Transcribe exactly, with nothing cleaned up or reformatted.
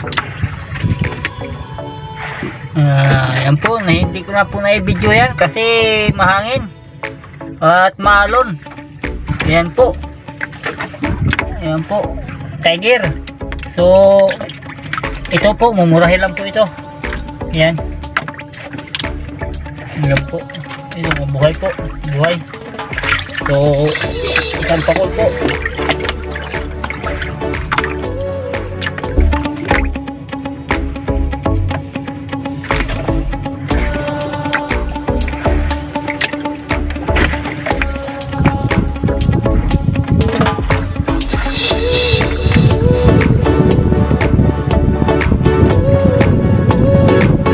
Uh, yan po, na hindi ko na po na-video yan kasi mahangin at maalon. Yan po. Yan po, tiger. So ito po, mumurahin lang po ito. Yan. Yan po. Ito, buhay po. Buhay. So isang pakol po.